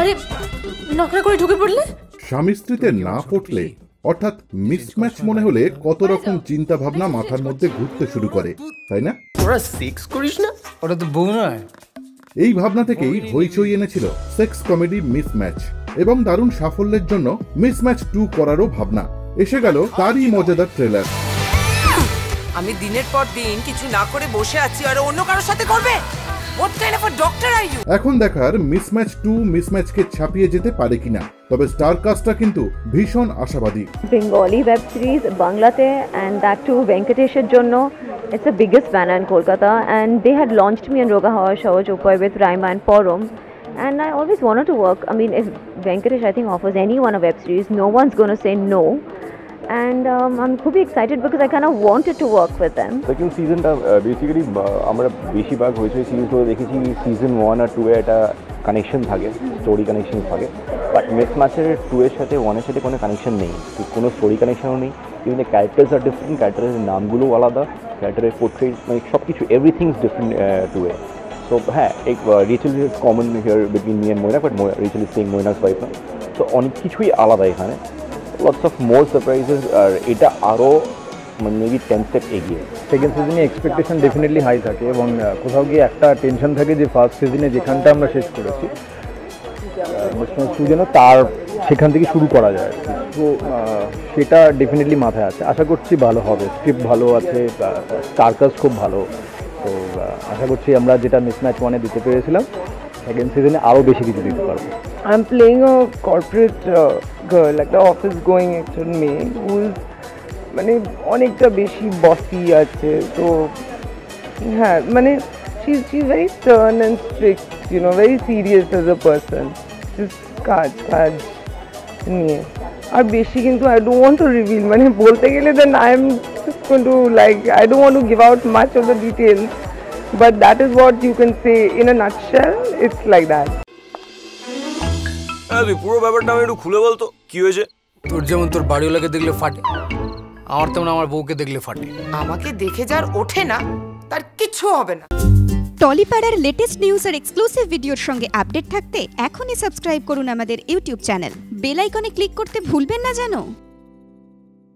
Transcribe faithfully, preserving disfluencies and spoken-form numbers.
আরে নকরা করে ঢুকে পড়লে স্বামী স্ত্রীতে না পটলে অর্থাৎ মিসম্যাচ মনে হলে কত রকম চিন্তা ভাবনা মাথার মধ্যে ঘুরতে শুরু করে, তাই না? তোরা সেক্স করিস না? ওটা তো বউ নয়। এই ভাবনা থেকেই হইচই এনেছিল সেক্স কমেডি মিসম্যাচ এবং দারুণ সাফল্যের জন্য মিসম্যাচ টু করারও ভাবনা। এসে গেল তারই মজাদার ট্রেলার। আমি দিনের পর দিন কিছু না করে বসে আছি আর অন্য কারোর সাথে করবে? What kind of a doctor are you? এখন দেখার মিসম্যাচ টু মিসম্যাচকে ছাপিয়ে যেতে পারে কিনা, তবে স্টার কাস্টটা কিন্তু ভীষণ আশাবাদী। বেঙ্গলি ওয়েব সিরিজ বাংলাতে and that too Venkatesh's জন্য it's the biggest banner in Kolkata and they had launched me in Roga Hawa Shavachopai with Raima and Porum and I always wanted to work. I mean if Venkatesh I think offers anyone a web series, no one's going to say no. And um, I'm খুবই excited because I kind of wanted to work with them. Second season টা basically আমরা বেশিরভাগ হয়েছে সিরিজগুলো দেখেছি season one আর two এ একটা কানেকশন থাকে, স্টোরি কানেকশন থাকে, বাট মিসম্যাচের টু এর সাথে ওয়ানের সাথে কোনো কানেকশন নেই, কোনো স্টোরি কানেকশনও নেই। Even the characters are different, ক্যারেক্টারের নামগুলোও আলাদা, ক্যারেক্টারের পোর্ট্রেট মানে সব কিছু এভরিথিং ইজ ডিফারেন্ট টু এ। সো হ্যাঁ, এক ritual is common here between me and Moyna, but ritual is saying Moyna's wife না। সো অনেক কিছুই আলাদা এখানে, lots of more surprises আর এটা আরও মানে মেবি টেন স্টেপ এগিয়ে। সেকেন্ড সিজনে এক্সপেকটেশন ডেফিনেটলি হাই থাকে এবং কোথাও গিয়ে একটা টেনশন থাকে যে ফার্স্ট সিজনে যেখানটা আমরা শেষ করেছি যেন তার সেখান থেকে শুরু করা যায়। তো সেটা ডেফিনেটলি মাথায় আছে, আশা করছি ভালো হবে। স্ক্রিপ্ট ভালো আছে, স্টারকাস্ট খুব ভালো, তো আশা করছি আমরা যেটা মিসম্যাচ ওয়ানে দিতে পেরেছিলাম সেকেন্ড সিজনে আরও বেশি কিছু দিতে পারবো। I'm playing a corporate uh, girl, like the office going actual maid who is মানে অনেকটা বেশি বসি আছে। তো হ্যাঁ মানে she she's very stern and strict, you know, very serious as a person, just কাজ কাজ নিয়ে। আর বেশি কিন্তু I don't want to reveal, মানে বলতে গেলে then I am just going to like I don't want to give out much of the details, but that is what you can say in a nutshell. It's like that. তুই পুরো ব্যাপারটা আমি একটু খুলে বলতো কি হয়েছে। তোর যেমন তোর বাড়িওয়ালাকে দেখলে ফাটে, আমার তেমন আমার বউকে দেখলে ফাটে। আমাকে দেখে যার ওঠে না তার কিছু হবে না। টলিপাড়ার লেটেস্ট নিউজ আর এক্সক্লুসিভ ভিডিওর সঙ্গে আপডেট থাকতে এখনই সাবস্ক্রাইব করুন আমাদের ইউটিউব চ্যানেল। বেল আইকনে ক্লিক করতে ভুলবেন না যেন।